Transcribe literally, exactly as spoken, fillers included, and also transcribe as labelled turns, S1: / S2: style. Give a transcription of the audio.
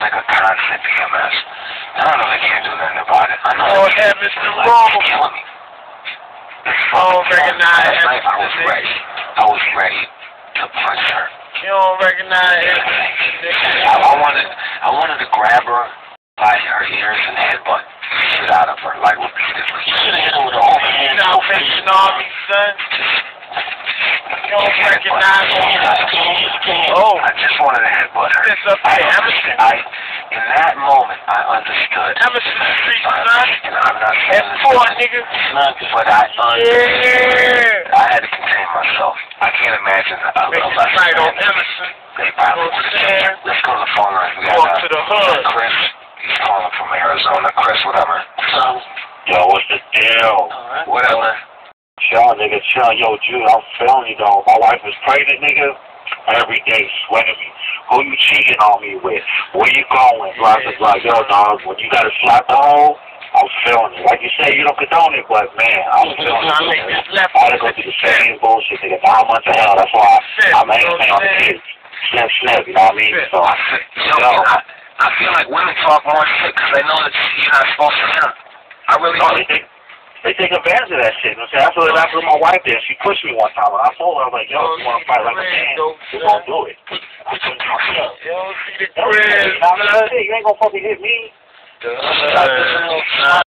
S1: like a constant P M S. And I know they can't do nothing about it. I know
S2: oh, yeah, Mister Wrong.
S1: Killing me.
S2: Oh, recognize
S1: Last night I was ready. I was ready to punch her.
S2: You don't recognize it.
S1: I, I wanted, I wanted to grab her by her ears and headbutt the shit out of her, like repeatedly. You should have hit her with an overhand.
S2: You're not facing army, son. You don't recognize it. Oh.
S1: I just wanted to headbutt her.
S2: It's up there, Emerson.
S1: I, in that moment, I understood.
S2: Emerson Street, son.
S1: And I'm not saying
S2: F four, nigga.
S1: But I understood.
S2: Yeah.
S1: I had to contain myself. I can't imagine a, a
S2: Make
S1: lesson.
S2: it right on Emerson.
S1: They probably would have said, let's go to the phone line. We got
S2: Walk to the hood.
S1: Chris. He's calling from Arizona. Chris, whatever. So,
S3: yo, what's the deal?
S1: Alright. Whatever.
S3: Chill, nigga, chill. Yo, Jude, I'm feeling you, though. My wife was pregnant, nigga. Every day sweating me. Who you cheating on me with? Where you going? Blah, blah, blah. Yo, dog, when you gotta slap the hole, I'm feeling it. Like you say, you don't condone it, but, man, I'm feeling it. I gotta go through the same bullshit, nigga. Nine months of hell. That's why I'm angry on the kids. Snap, snap, you know what I mean? So,
S1: yo, I, I feel like women talk more shit because they know that you're not supposed to hit them. I really
S3: no,
S1: do.
S3: They take, they take advantage of that shit. You know what I'm saying? That's what that's what my wife did. She pushed me one time, and I told her, I was like, yo, if you want to fight like a man, you won't do it.
S2: Yo, see the
S3: You
S2: crib,
S3: ain't gonna fucking hit me.
S1: Stop this little